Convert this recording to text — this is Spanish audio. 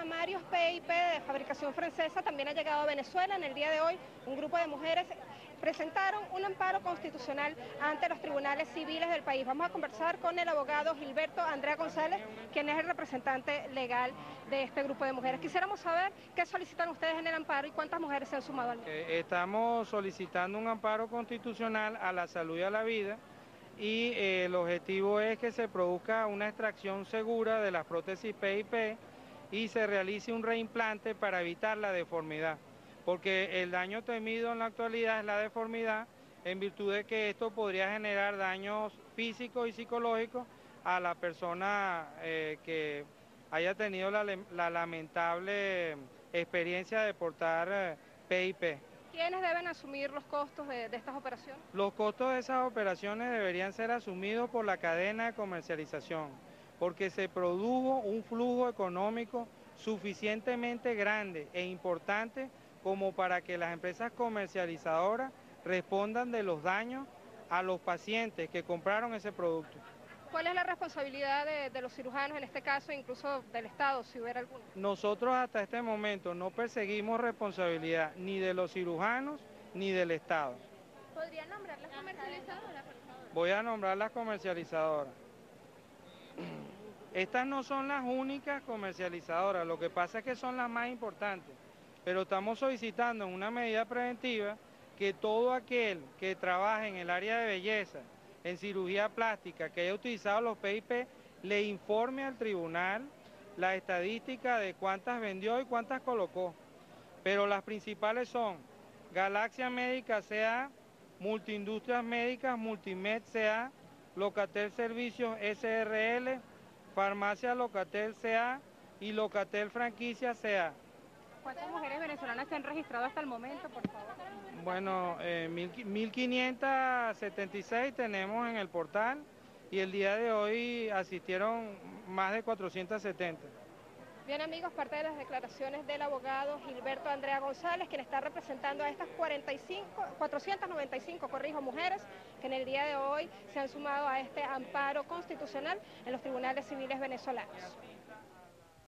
camarios PIP de fabricación francesa también ha llegado a Venezuela. En el día de hoy, un grupo de mujeres presentaron un amparo constitucional ante los tribunales civiles del país. Vamos a conversar con el abogado Gilberto Andrea González, quien es el representante legal de este grupo de mujeres. Quisiéramos saber qué solicitan ustedes en el amparo y cuántas mujeres se han sumado al mismo. Estamos solicitando un amparo constitucional a la salud y a la vida, y el objetivo es que se produzca una extracción segura de las prótesis PIP y se realice un reimplante para evitar la deformidad, porque el daño temido en la actualidad es la deformidad, en virtud de que esto podría generar daños físicos y psicológicos a la persona que haya tenido la lamentable experiencia de portar PIP. ¿Quiénes deben asumir los costos de estas operaciones? Los costos de esas operaciones deberían ser asumidos por la cadena de comercialización, porque se produjo un flujo económico suficientemente grande e importante como para que las empresas comercializadoras respondan de los daños a los pacientes que compraron ese producto. ¿Cuál es la responsabilidad de los cirujanos, en este caso, incluso del Estado, si hubiera alguna? Nosotros hasta este momento no perseguimos responsabilidad ni de los cirujanos ni del Estado. ¿Podría nombrar las comercializadoras, por favor? Voy a nombrar las comercializadoras. Estas no son las únicas comercializadoras, lo que pasa es que son las más importantes, pero estamos solicitando en una medida preventiva que todo aquel que trabaje en el área de belleza, en cirugía plástica, que haya utilizado los PIP, le informe al tribunal la estadística de cuántas vendió y cuántas colocó. Pero las principales son Galaxia Médica CA, Multiindustrias Médicas, Multimed CA, Locatel Servicios SRL, Farmacia Locatel CA y Locatel Franquicia CA. ¿Cuántas mujeres venezolanas se han registrado hasta el momento, por favor? Bueno, 1576 tenemos en el portal y el día de hoy asistieron más de 470. Bien, amigos, parte de las declaraciones del abogado Gilberto Andrea González, quien está representando a estas 495, mujeres que en el día de hoy se han sumado a este amparo constitucional en los tribunales civiles venezolanos.